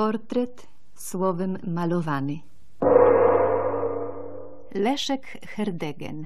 Portret słowem malowany. Leszek Herdegen.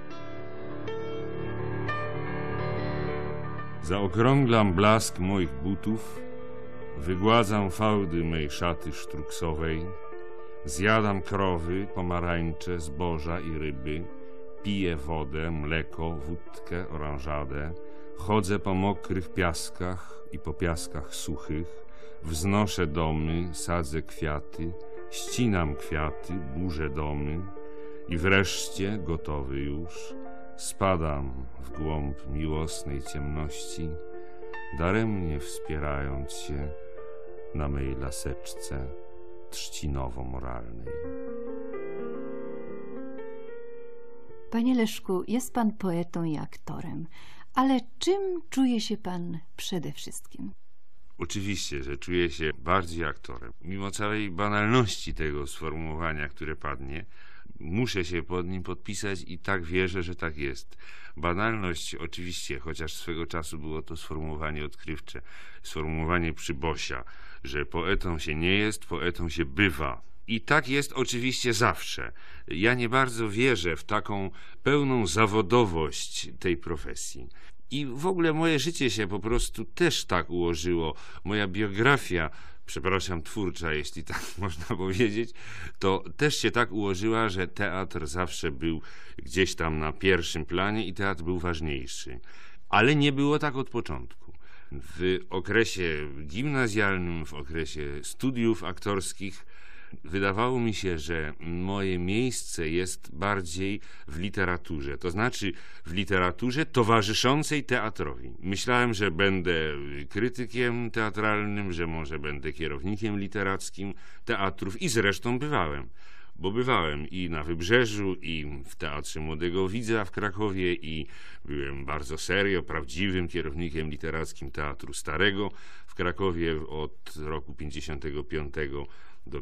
Zaokrąglam blask moich butów, wygładzam fałdy mej szaty sztruksowej, zjadam krowy, pomarańcze, zboża i ryby, piję wodę, mleko, wódkę, oranżadę, chodzę po mokrych piaskach i po piaskach suchych, wznoszę domy, sadzę kwiaty, ścinam kwiaty, burzę domy i wreszcie, gotowy już, spadam w głąb miłosnej ciemności, daremnie wspierając się na mej laseczce trzcinowo-moralnej. Panie Leszku, jest pan poetą i aktorem, ale czym czuje się pan przede wszystkim? Oczywiście, że czuję się bardziej aktorem. Mimo całej banalności tego sformułowania, które padnie, muszę się pod nim podpisać i tak wierzę, że tak jest. Banalność oczywiście, chociaż swego czasu było to sformułowanie odkrywcze, sformułowanie Przybosia, że poetą się nie jest, poetą się bywa. I tak jest oczywiście zawsze. Ja nie bardzo wierzę w taką pełną zawodowość tej profesji. I w ogóle moje życie się po prostu też tak ułożyło. Moja biografia, przepraszam, twórcza, jeśli tak można powiedzieć, to też się tak ułożyła, że teatr zawsze był gdzieś tam na pierwszym planie i teatr był ważniejszy. Ale nie było tak od początku. W okresie gimnazjalnym, w okresie studiów aktorskich wydawało mi się, że moje miejsce jest bardziej w literaturze, to znaczy w literaturze towarzyszącej teatrowi. Myślałem, że będę krytykiem teatralnym, że może będę kierownikiem literackim teatrów i zresztą bywałem. Bo bywałem i na Wybrzeżu, i w Teatrze Młodego Widza w Krakowie, i byłem bardzo serio prawdziwym kierownikiem literackim Teatru Starego w Krakowie od roku 55 do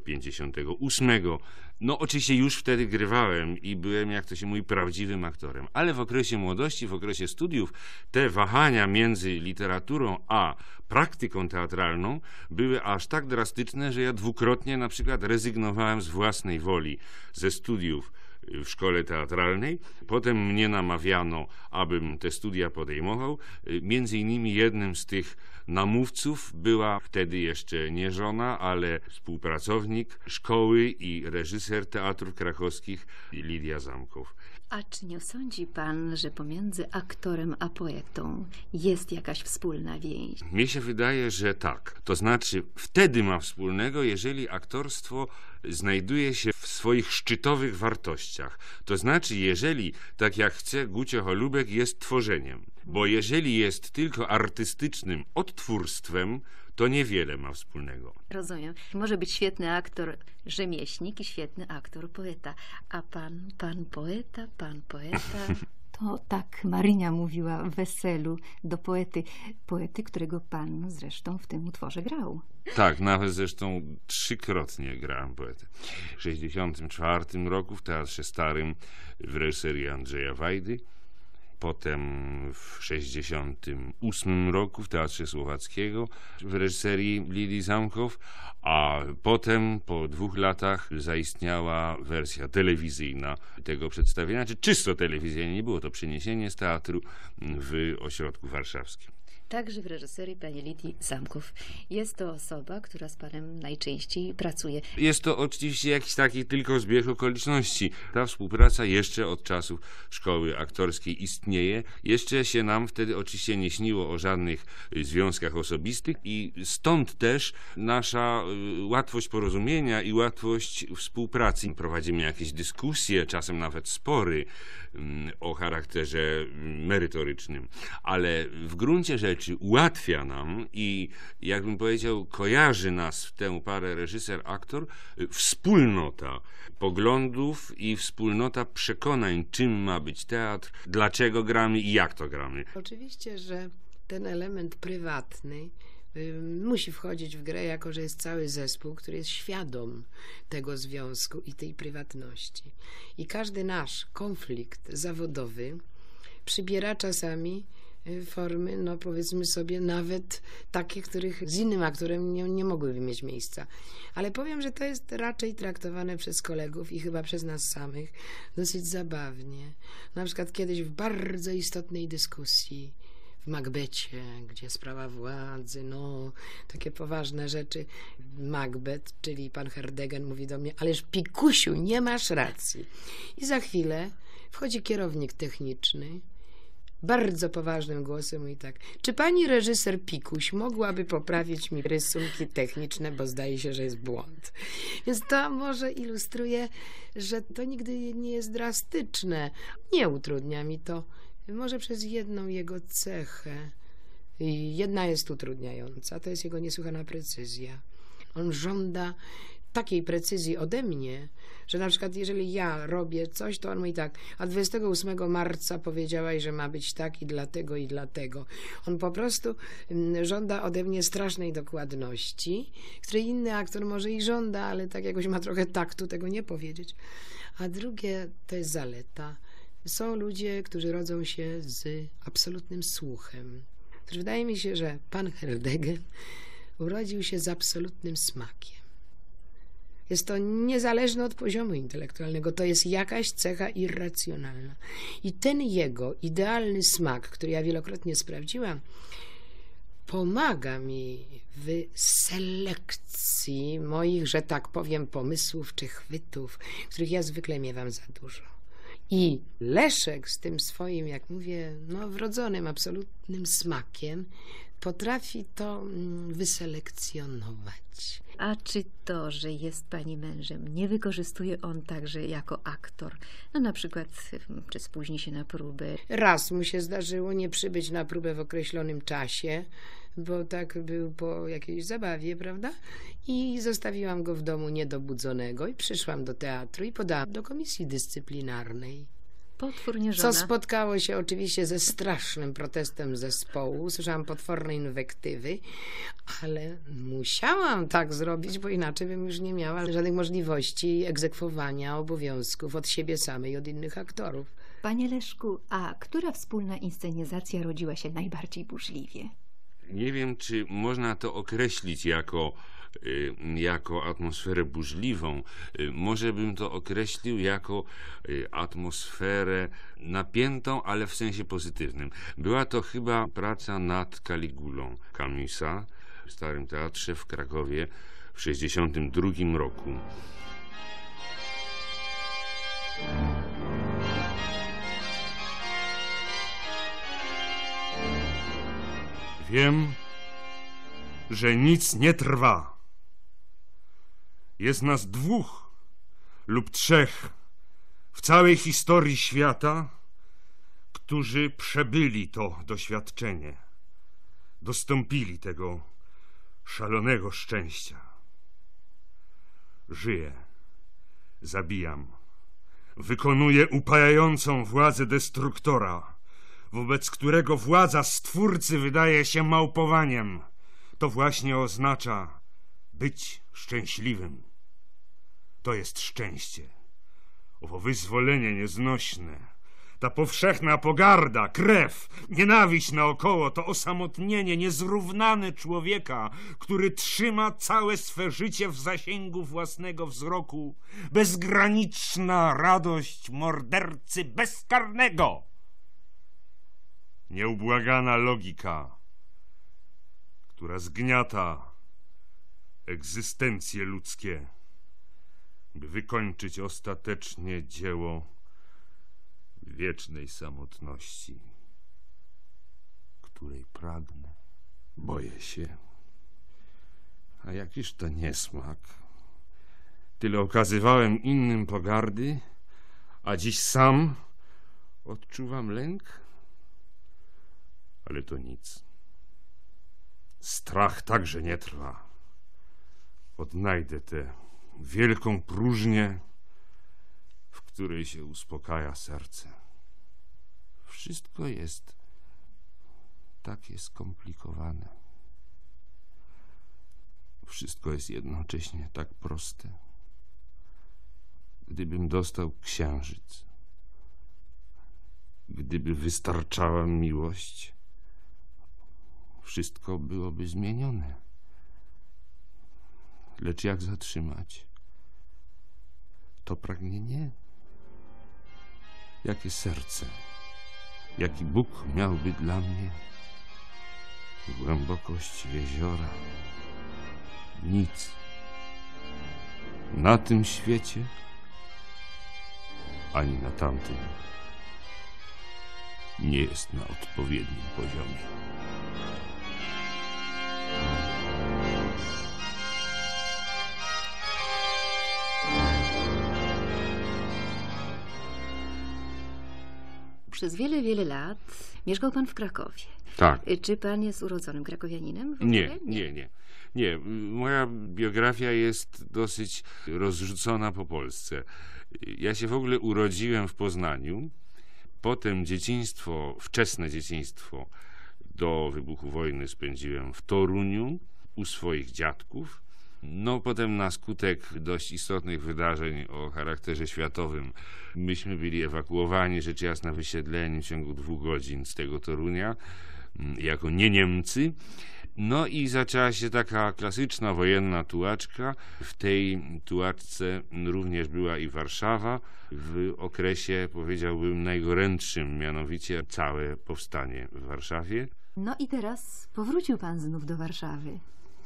58. No oczywiście już wtedy grywałem i byłem, jak to się mówi, prawdziwym aktorem. Ale w okresie młodości, w okresie studiów te wahania między literaturą a praktyką teatralną były aż tak drastyczne, że ja dwukrotnie na przykład rezygnowałem z własnej woli ze studiów w szkole teatralnej. Potem mnie namawiano, abym te studia podejmował. Między innymi jednym z tych namówców była wtedy jeszcze nie żona, ale współpracownik szkoły i reżyser teatrów krakowskich Lidia Zamkow. A czy nie sądzi pan, że pomiędzy aktorem a poetą jest jakaś wspólna więź? Mnie się wydaje, że tak. To znaczy wtedy ma wspólnego, jeżeli aktorstwo znajduje się w swoich szczytowych wartościach. To znaczy, jeżeli, tak jak chce Gucio Holubek, jest tworzeniem. Bo jeżeli jest tylko artystycznym odtwórstwem, to niewiele ma wspólnego. Rozumiem. Może być świetny aktor rzemieślnik i świetny aktor poeta. A pan poeta. To tak Marynia mówiła w Weselu do poety, którego pan zresztą w tym utworze grał. Tak, nawet zresztą 3-krotnie grałem poetę. W 1964 roku w Teatrze Starym w reżyserii Andrzeja Wajdy, potem w 1968 roku w Teatrze Słowackiego w reżyserii Lidii Zamkow, a potem po 2 latach zaistniała wersja telewizyjna tego przedstawienia, czy czysto telewizyjnie, nie było to przeniesienie z teatru w ośrodku warszawskim. Także w reżyserii pani Lidii Zamkow. Jest to osoba, która z panem najczęściej pracuje. Jest to oczywiście jakiś taki tylko zbieg okoliczności. Ta współpraca jeszcze od czasów szkoły aktorskiej istnieje. Jeszcze się nam wtedy oczywiście nie śniło o żadnych związkach osobistych i stąd też nasza łatwość porozumienia i łatwość współpracy. Prowadzimy jakieś dyskusje, czasem nawet spory o charakterze merytorycznym, ale w gruncie rzeczy ułatwia nam i, jakbym powiedział, kojarzy nas w tę parę reżyser-aktor wspólnota poglądów i wspólnota przekonań, czym ma być teatr, dlaczego gramy i jak to gramy. Oczywiście, że ten element prywatny musi wchodzić w grę, jako że jest cały zespół, który jest świadom tego związku i tej prywatności. I każdy nasz konflikt zawodowy przybiera czasami formy, no powiedzmy sobie nawet takie, których z innym aktorem nie mogłyby mieć miejsca. Ale powiem, że to jest raczej traktowane przez kolegów i chyba przez nas samych dosyć zabawnie. Na przykład kiedyś w bardzo istotnej dyskusji w Macbecie, gdzie sprawa władzy, no takie poważne rzeczy. Macbeth, czyli pan Herdegen, mówi do mnie: ależ Pikusiu, nie masz racji. I za chwilę wchodzi kierownik techniczny, bardzo poważnym głosem mówi tak: czy pani reżyser Pikuś mogłaby poprawić mi rysunki techniczne, bo zdaje się, że jest błąd. Więc to może ilustruje, że to nigdy nie jest drastyczne. Nie utrudnia mi to, może przez jedną jego cechę. I jedna jest utrudniająca, to jest jego niesłychana precyzja. On żąda takiej precyzji ode mnie, że na przykład jeżeli ja robię coś, to on mówi tak: a 28 marca powiedziałaś, że ma być tak i dlatego, i dlatego. On po prostu żąda ode mnie strasznej dokładności, której inny aktor może i żąda, ale tak jakoś ma trochę taktu tego nie powiedzieć. A drugie to jest zaleta. Są ludzie, którzy rodzą się z absolutnym słuchem. Wydaje mi się, że pan Herdegen urodził się z absolutnym smakiem. Jest to niezależne od poziomu intelektualnego. To jest jakaś cecha irracjonalna. I ten jego idealny smak, który ja wielokrotnie sprawdziłam, pomaga mi w selekcji moich, że tak powiem, pomysłów czy chwytów, których ja zwykle miewam za dużo. I Leszek z tym swoim, jak mówię, no, wrodzonym, absolutnym smakiem potrafi to wyselekcjonować. A czy to, że jest pani mężem, nie wykorzystuje on także jako aktor? No na przykład, czy spóźni się na próbę? Raz mu się zdarzyło nie przybyć na próbę w określonym czasie, bo tak był po jakiejś zabawie, prawda? I zostawiłam go w domu niedobudzonego i przyszłam do teatru i podałam do komisji dyscyplinarnej. Potwornie żona. Co spotkało się oczywiście ze strasznym protestem zespołu. Usłyszałam potworne inwektywy, ale musiałam tak zrobić, bo inaczej bym już nie miała żadnych możliwości egzekwowania obowiązków od siebie samej i od innych aktorów. Panie Leszku, a która wspólna inscenizacja rodziła się najbardziej burzliwie? Nie wiem, czy można to określić jako atmosferę burzliwą. Może bym to określił jako atmosferę napiętą, ale w sensie pozytywnym. Była to chyba praca nad Kaligulą Camusa w Starym Teatrze w Krakowie w 1962 roku. Wiem, że nic nie trwa. Jest nas 2 lub 3 w całej historii świata, którzy przebyli to doświadczenie, dostąpili tego szalonego szczęścia. Żyję, zabijam, wykonuję upajającą władzę destruktora, wobec którego władza Stwórcy wydaje się małpowaniem. To właśnie oznacza być szczęśliwym. To jest szczęście. Owo wyzwolenie nieznośne, ta powszechna pogarda, krew, nienawiść naokoło, to osamotnienie niezrównane człowieka, który trzyma całe swe życie w zasięgu własnego wzroku, bezgraniczna radość mordercy bezkarnego. Nieubłagana logika, która zgniata egzystencje ludzkie, by wykończyć ostatecznie dzieło wiecznej samotności, której pragnę. Boję się. A jakiż to niesmak. Tyle okazywałem innym pogardy, a dziś sam odczuwam lęk. Ale to nic. Strach także nie trwa. Odnajdę tę wielką próżnię, w której się uspokaja serce. Wszystko jest takie skomplikowane. Wszystko jest jednocześnie tak proste. Gdybym dostał księżyc, gdyby wystarczała miłość, wszystko byłoby zmienione. Lecz jak zatrzymać to pragnienie? Jakie serce, jaki Bóg miałby dla mnie głębokość jeziora? Nic na tym świecie, ani na tamtym nie jest na odpowiednim poziomie. Przez wiele, wiele lat mieszkał pan w Krakowie. Tak. Czy pan jest urodzonym krakowianinem? Nie. Moja biografia jest dosyć rozrzucona po Polsce. Ja się w ogóle urodziłem w Poznaniu. Potem wczesne dzieciństwo do wybuchu wojny spędziłem w Toruniu u swoich dziadków. No potem na skutek dość istotnych wydarzeń o charakterze światowym myśmy byli ewakuowani, rzecz jasna wysiedleni w ciągu 2 godzin z tego Torunia jako nie Niemcy. No i zaczęła się taka klasyczna wojenna tułaczka. W tej tułaczce również była i Warszawa w okresie, powiedziałbym, najgorętszym, mianowicie całe powstanie w Warszawie. No i teraz powrócił pan znów do Warszawy.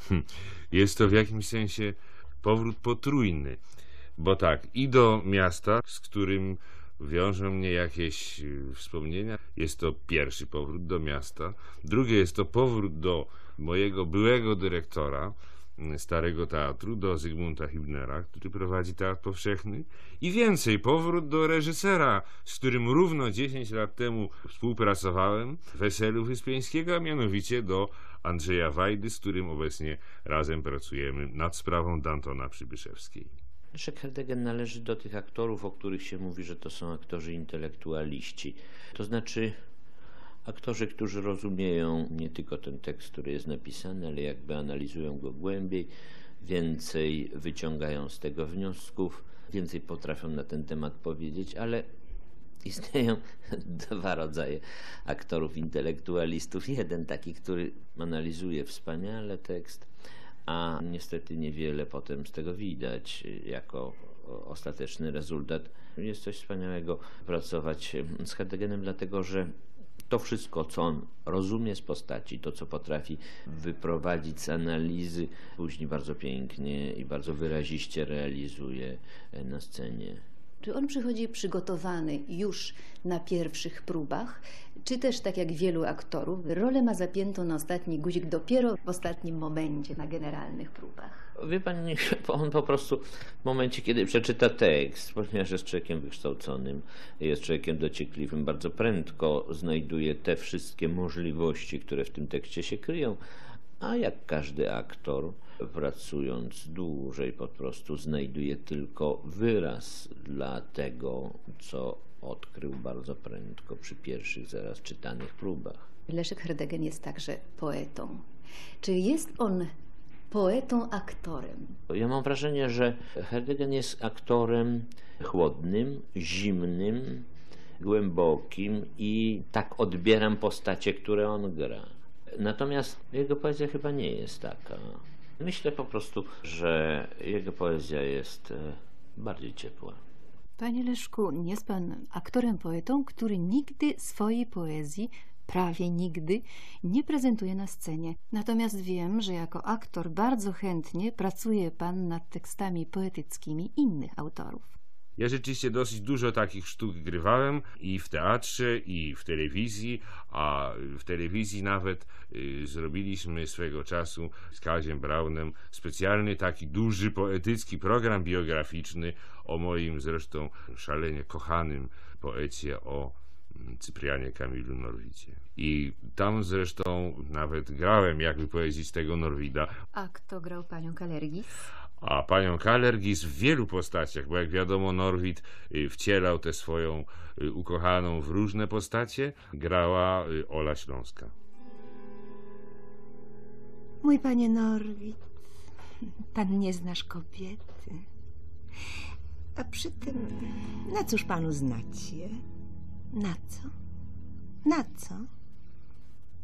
Jest to w jakimś sensie powrót potrójny, bo tak, i do miasta, z którym wiążą mnie jakieś wspomnienia. Jest to pierwszy powrót do miasta. Drugie jest to powrót do mojego byłego dyrektora Starego Teatru, do Zygmunta Hübnera, który prowadzi Teatr Powszechny. I więcej, powrót do reżysera, z którym równo 10 lat temu współpracowałem w Weselu Wyspiańskiego, a mianowicie do Andrzeja Wajdy, z którym obecnie razem pracujemy nad sprawą Dantona Przybyszewskiej. Leszek Herdegen należy do tych aktorów, o których się mówi, że to są aktorzy intelektualiści. To znaczy aktorzy, którzy rozumieją nie tylko ten tekst, który jest napisany, ale jakby analizują go głębiej, więcej wyciągają z tego wniosków, więcej potrafią na ten temat powiedzieć, ale istnieją 2 rodzaje aktorów intelektualistów. Jeden taki, który analizuje wspaniale tekst, a niestety niewiele potem z tego widać jako ostateczny rezultat. Jest coś wspaniałego pracować z Herdegenem, dlatego że to wszystko, co on rozumie z postaci, to, co potrafi wyprowadzić z analizy, później bardzo pięknie i bardzo wyraziście realizuje na scenie. Czy on przychodzi przygotowany już na pierwszych próbach, czy też, tak jak wielu aktorów, rolę ma zapiętą na ostatni guzik dopiero w ostatnim momencie, na generalnych próbach? Wie pani, on po prostu w momencie, kiedy przeczyta tekst, ponieważ jest człowiekiem wykształconym, jest człowiekiem dociekliwym, bardzo prędko znajduje te wszystkie możliwości, które w tym tekście się kryją, a jak każdy aktor, pracując dłużej, po prostu znajduje tylko wyraz dla tego, co odkrył bardzo prędko przy pierwszych zaraz czytanych próbach. Leszek Herdegen jest także poetą. Czy jest on poetą-aktorem? Ja mam wrażenie, że Herdegen jest aktorem chłodnym, zimnym, głębokim i tak odbieram postacie, które on gra. Natomiast jego poezja chyba nie jest taka. Myślę po prostu, że jego poezja jest bardziej ciepła. Panie Leszku, jest pan aktorem, poetą, który nigdy swojej poezji, prawie nigdy, nie prezentuje na scenie. Natomiast wiem, że jako aktor bardzo chętnie pracuje pan nad tekstami poetyckimi innych autorów. Ja rzeczywiście dosyć dużo takich sztuk grywałem i w teatrze, i w telewizji, a w telewizji nawet zrobiliśmy swego czasu z Kaziem Braunem specjalny taki duży poetycki program biograficzny o moim zresztą szalenie kochanym poecie, o Cyprianie Kamilu Norwidzie. I tam zresztą nawet grałem, jakby powiedzieć, tego Norwida. A kto grał panią Kalergis? A panią Kalergis w wielu postaciach, bo jak wiadomo Norwid wcielał tę swoją ukochaną w różne postacie, grała Ola Śląska. Mój panie Norwid, pan nie znasz kobiety. A przy tym, na cóż panu znać je? Na co? Na co? Artysta.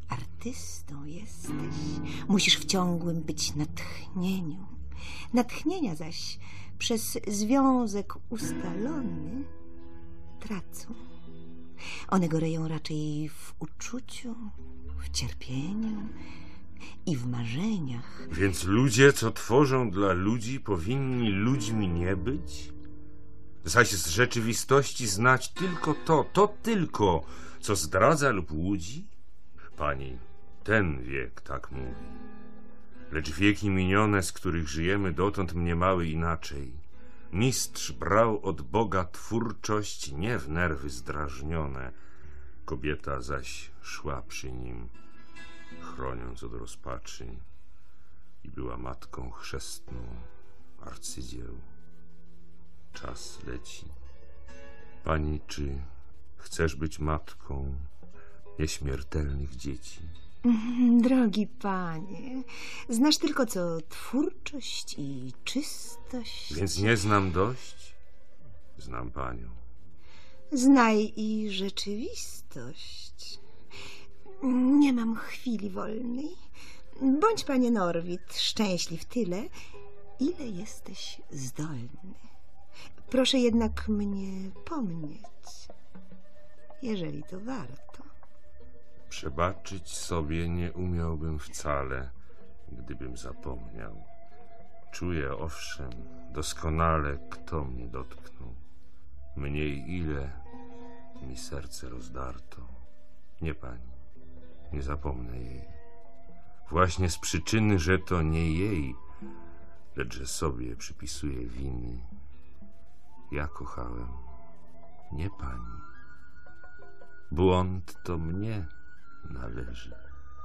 artystą jesteś. Musisz w ciągłym być natchnieniu. Natchnienia zaś przez związek ustalony tracą. One goreją raczej w uczuciu, w cierpieniu i w marzeniach. Więc ludzie, co tworzą dla ludzi, powinni ludźmi nie być? Zaś z rzeczywistości znać tylko to tylko, co zdradza lub łudzi? Pani, ten wiek tak mówi. Lecz wieki minione, z których żyjemy, dotąd mniemały inaczej. Mistrz brał od Boga twórczość nie w nerwy zdrażnione. Kobieta zaś szła przy nim, chroniąc od rozpaczy, i była matką chrzestną arcydzieł. Czas leci. Pani, czy chcesz być matką nieśmiertelnych dzieci? Drogi panie, znasz tylko co twórczość i czystość. Więc nie znam dość? Znam panią. Znaj i rzeczywistość. Nie mam chwili wolnej. Bądź, panie Norwid, szczęśliw tyle, ile jesteś zdolny. Proszę jednak mnie pomnieć, jeżeli to warto. Przebaczyć sobie nie umiałbym wcale, gdybym zapomniał. Czuję, owszem, doskonale, kto mnie dotknął. Mniej ile mi serce rozdarto. Nie pani, nie zapomnę jej. Właśnie z przyczyny, że to nie jej, lecz że sobie przypisuję winy. Ja kochałem, nie pani. Błąd to mnie należy.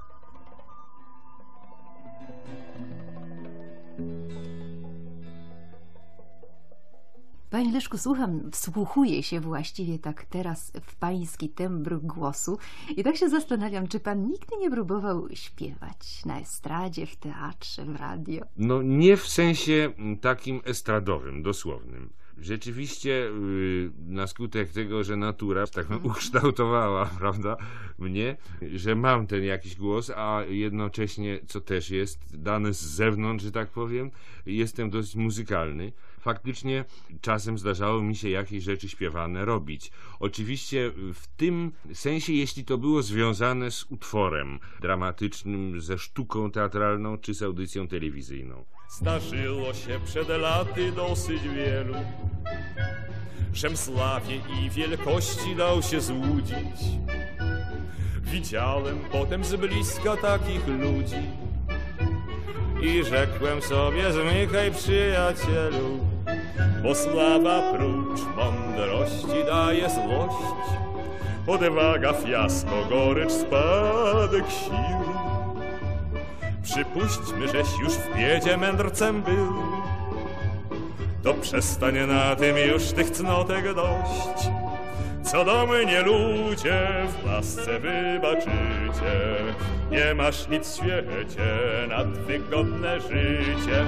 Panie Leszku, słucham, wsłuchuję się właściwie tak teraz w pański tembr głosu i tak się zastanawiam, czy pan nigdy nie próbował śpiewać na estradzie, w teatrze, w radio? No nie w sensie takim estradowym, dosłownym. Rzeczywiście na skutek tego, że natura tak ukształtowała, prawda, mnie, że mam ten jakiś głos, a jednocześnie, co też jest dane z zewnątrz, że tak powiem, jestem dość muzykalny. Faktycznie czasem zdarzało mi się jakieś rzeczy śpiewane robić. Oczywiście w tym sensie, jeśli to było związane z utworem dramatycznym, ze sztuką teatralną czy z audycją telewizyjną. Zdarzyło się przed laty dosyć wielu, żem sławie i wielkości dał się złudzić. Widziałem potem z bliska takich ludzi i rzekłem sobie: zmykaj, przyjacielu, bo sława prócz mądrości daje złość. Odwaga, fiasko, gorycz, spadek sił. Przypuśćmy, żeś już w biedzie mędrcem był, to przestań na tym już tych cnotek dość. Co do mnie, ludzie, w lasce wybaczycie, nie masz nic w świecie nad wygodne życie.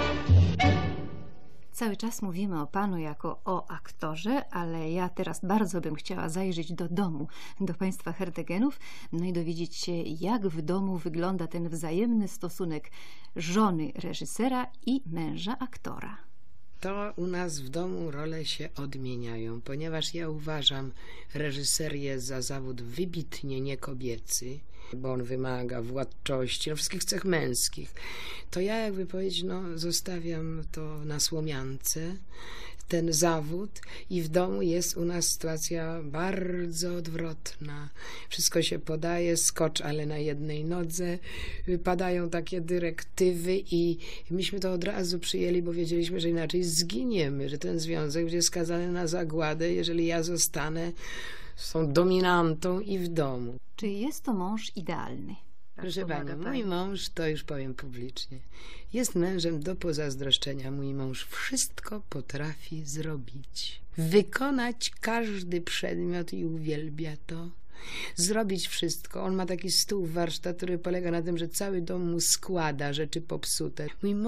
Cały czas mówimy o panu jako o aktorze, ale ja teraz bardzo bym chciała zajrzeć do domu, do państwa Herdegenów, no i dowiedzieć się, jak w domu wygląda ten wzajemny stosunek żony reżysera i męża aktora. To u nas w domu role się odmieniają, ponieważ ja uważam reżyserię za zawód wybitnie niekobiecy, bo on wymaga władczości, wszystkich cech męskich. To ja, jakby powiedzieć, zostawiam to na słomiance, ten zawód, i w domu jest u nas sytuacja bardzo odwrotna. Wszystko się podaje, skocz, ale na jednej nodze. Padają takie dyrektywy i myśmy to od razu przyjęli, bo wiedzieliśmy, że inaczej zginiemy, że ten związek będzie skazany na zagładę, jeżeli ja zostanę z tą dominantą i w domu. Czy jest to mąż idealny? Proszę pani, mój mąż, to już powiem publicznie, jest mężem do pozazdroszczenia. Mój mąż wszystko potrafi zrobić. Wykonać każdy przedmiot i uwielbia to. Zrobić wszystko. On ma taki stół, warsztat, który polega na tym, że cały dom mu składa rzeczy popsute. Mój mąż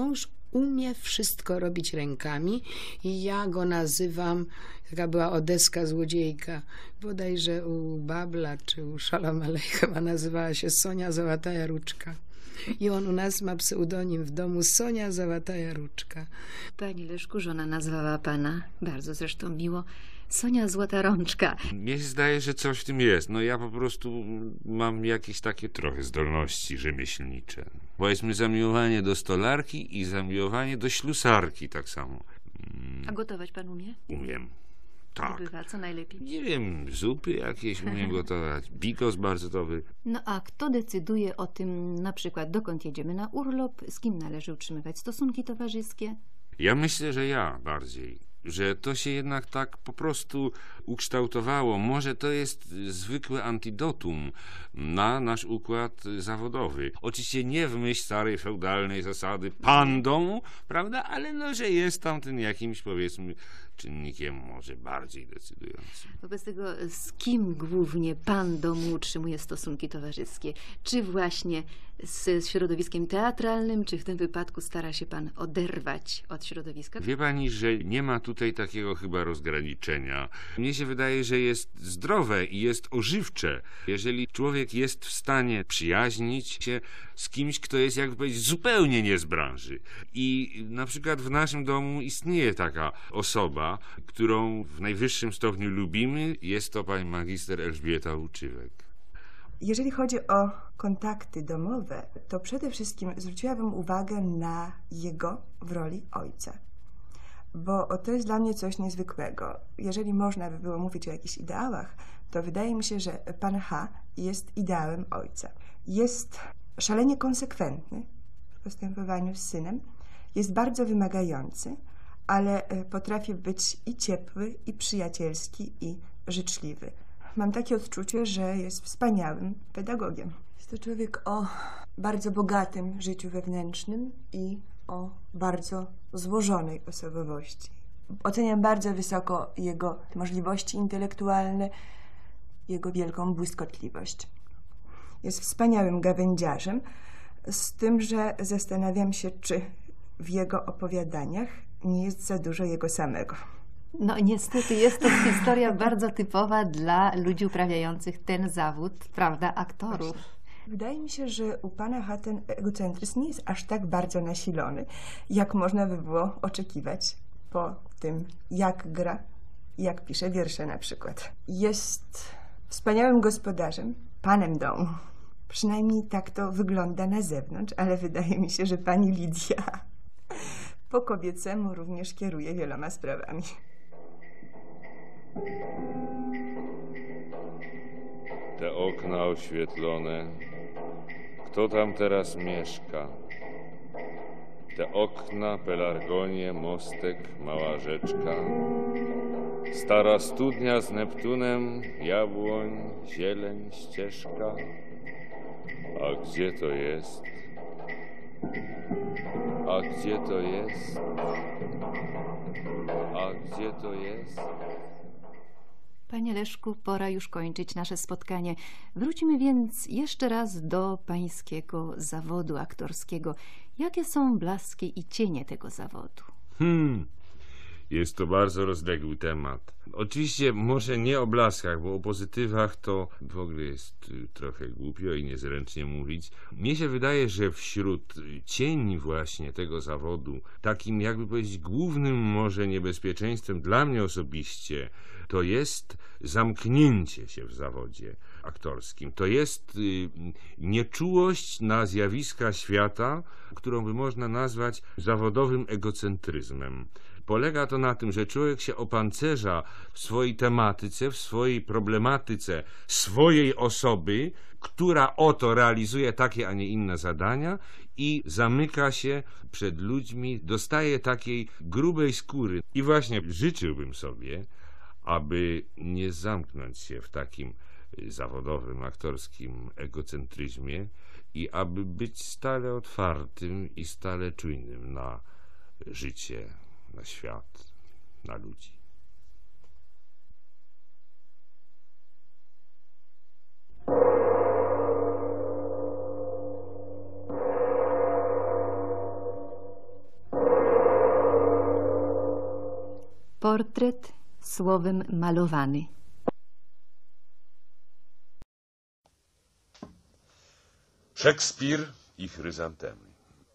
umie wszystko robić rękami i ja go nazywam, taka była odeska złodziejka, bodajże u Babla czy u Szalamalej chyba nazywała się Sonia Załataja Ruczka. I on u nas ma pseudonim w domu Sonia Załataja Ruczka. Pani Leszku, żona nazwała pana, bardzo zresztą miło, Sonia Złota Rączka. Mnie się zdaje, że coś w tym jest. No ja po prostu mam jakieś takie trochę zdolności rzemieślnicze. Powiedzmy zamiłowanie do stolarki i zamiłowanie do ślusarki tak samo. A gotować pan umie? Umiem. Tak. Bywa, co najlepiej? Nie wiem, zupy jakieś umiem gotować. Bigos bardzo dobry. No a kto decyduje o tym, na przykład dokąd jedziemy na urlop, z kim należy utrzymywać stosunki towarzyskie? Ja myślę, że ja bardziej. Że to się jednak tak po prostu ukształtowało. Może to jest zwykłe antidotum na nasz układ zawodowy. Oczywiście nie w myśl starej feudalnej zasady pandą, prawda? Ale no, że jest tam ten jakimś, powiedzmy, czynnikiem może bardziej decydującym. Wobec tego z kim głównie pan domu utrzymuje stosunki towarzyskie? Czy właśnie z środowiskiem teatralnym, czy w tym wypadku stara się pan oderwać od środowiska? Wie pani, że nie ma tutaj takiego chyba rozgraniczenia. Mnie się wydaje, że jest zdrowe i jest ożywcze, jeżeli człowiek jest w stanie przyjaźnić się z kimś, kto jest, jakby powiedzieć, zupełnie nie z branży. I na przykład w naszym domu istnieje taka osoba, którą w najwyższym stopniu lubimy. Jest to pani magister Elżbieta Łuczywek. Jeżeli chodzi o kontakty domowe, to przede wszystkim zwróciłabym uwagę na jego w roli ojca. Bo to jest dla mnie coś niezwykłego. Jeżeli można by było mówić o jakichś ideałach, to wydaje mi się, że pan H. jest ideałem ojca. Jest szalenie konsekwentny w postępowaniu z synem, jest bardzo wymagający, ale potrafi być i ciepły, i przyjacielski, i życzliwy. Mam takie odczucie, że jest wspaniałym pedagogiem. Jest to człowiek o bardzo bogatym życiu wewnętrznym i o bardzo złożonej osobowości. Oceniam bardzo wysoko jego możliwości intelektualne, jego wielką błyskotliwość. Jest wspaniałym gawędziarzem, z tym, że zastanawiam się, czy w jego opowiadaniach nie jest za dużo jego samego. No niestety jest to historia bardzo typowa dla ludzi uprawiających ten zawód, prawda, aktorów. Wydaje mi się, że u pana H. ten egocentryzm nie jest aż tak bardzo nasilony, jak można by było oczekiwać po tym, jak gra, jak pisze wiersze na przykład. Jest wspaniałym gospodarzem, panem domu. Przynajmniej tak to wygląda na zewnątrz, ale wydaje mi się, że pani Lidia po kobiecemu również kieruje wieloma sprawami. Te okna oświetlone, kto tam teraz mieszka? Te okna, pelargonie, mostek, mała rzeczka, stara studnia z Neptunem, jabłoń, zieleń, ścieżka. A gdzie to jest? A gdzie to jest? A gdzie to jest? Panie Leszku, pora już kończyć nasze spotkanie. Wróćmy więc jeszcze raz do pańskiego zawodu aktorskiego. Jakie są blaski i cienie tego zawodu? Jest to bardzo rozległy temat. Oczywiście może nie o blaskach, bo o pozytywach to w ogóle jest trochę głupio i niezręcznie mówić. Mnie się wydaje, że wśród cieni właśnie tego zawodu, takim jakby powiedzieć głównym może niebezpieczeństwem dla mnie osobiście, to jest zamknięcie się w zawodzie aktorskim. To jest nieczułość na zjawiska świata, którą by można nazwać zawodowym egocentryzmem. Polega to na tym, że człowiek się opancerza w swojej tematyce, w swojej problematyce swojej osoby, która oto realizuje takie, a nie inne zadania i zamyka się przed ludźmi, dostaje takiej grubej skóry. I właśnie życzyłbym sobie, aby nie zamknąć się w takim zawodowym, aktorskim egocentryzmie i aby być stale otwartym i stale czujnym na życie, na świat, na ludzi. portret słowem malowany. Szekspir i chryzantemy.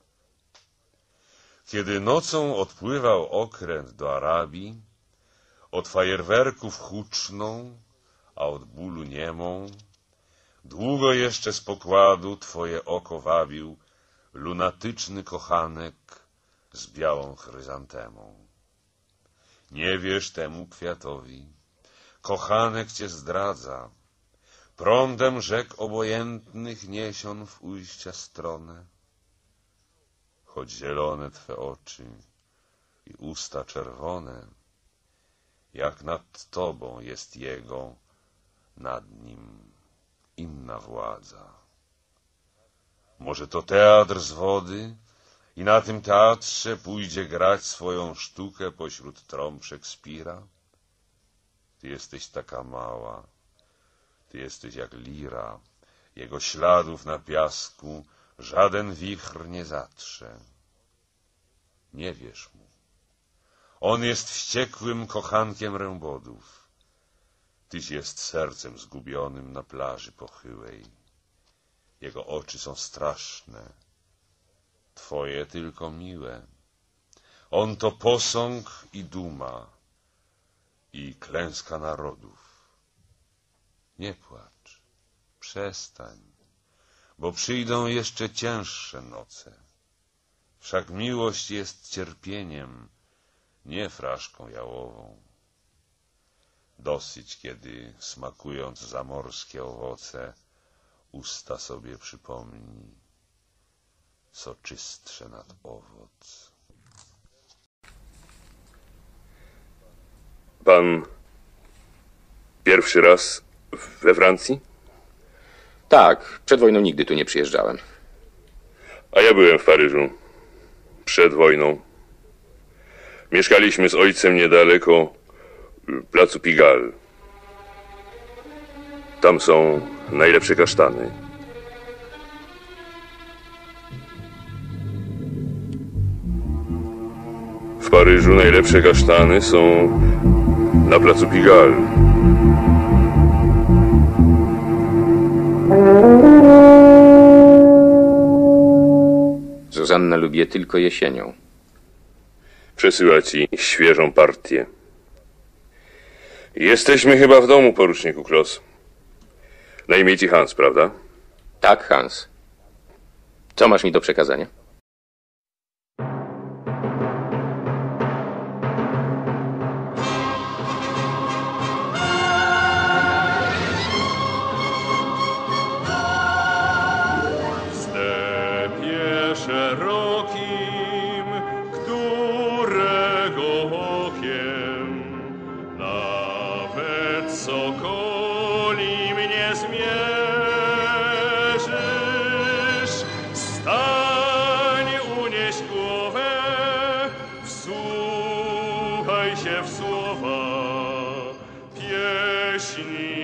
Kiedy nocą odpływał okręt do Arabii, od fajerwerków huczną, a od bólu niemą, długo jeszcze z pokładu twoje oko wabił lunatyczny kochanek z białą chryzantemą. Nie wierz temu kwiatowi, kochanek cię zdradza, prądem rzek obojętnych niesion w ujścia stronę. Choć zielone twe oczy i usta czerwone, jak nad tobą jest jego, nad nim inna władza. Może to teatr z wody i na tym teatrze pójdzie grać swoją sztukę pośród trąb Szekspira? Ty jesteś taka mała, ty jesteś jak lira, jego śladów na piasku żaden wichr nie zatrze. Nie wierz mu. On jest wściekłym kochankiem rębodów. Tyś jest sercem zgubionym na plaży pochyłej. Jego oczy są straszne, twoje tylko miłe. On to posąg i duma i klęska narodów. Nie płacz, przestań, bo przyjdą jeszcze cięższe noce. Wszak miłość jest cierpieniem, nie fraszką jałową. Dosyć, kiedy smakując zamorskie owoce, usta sobie przypomnij, co czystsze nad owoc. Pan pierwszy raz we Francji? Tak, przed wojną nigdy tu nie przyjeżdżałem. A ja byłem w Paryżu. Przed wojną. Mieszkaliśmy z ojcem niedaleko placu Pigalle. Tam są najlepsze kasztany. W Paryżu najlepsze kasztany są na placu Pigalle. Zuzanna lubi je tylko jesienią. Przesyła ci świeżą partię. Jesteśmy chyba w domu, poruczniku Kloss. Na imię ci Hans, prawda? Tak, Hans. Co masz mi do przekazania? Szerokim, którego okiem nawet sokoli mnie zmierzysz. Stań, unieś głowę, wsłuchaj się w słowa pieśni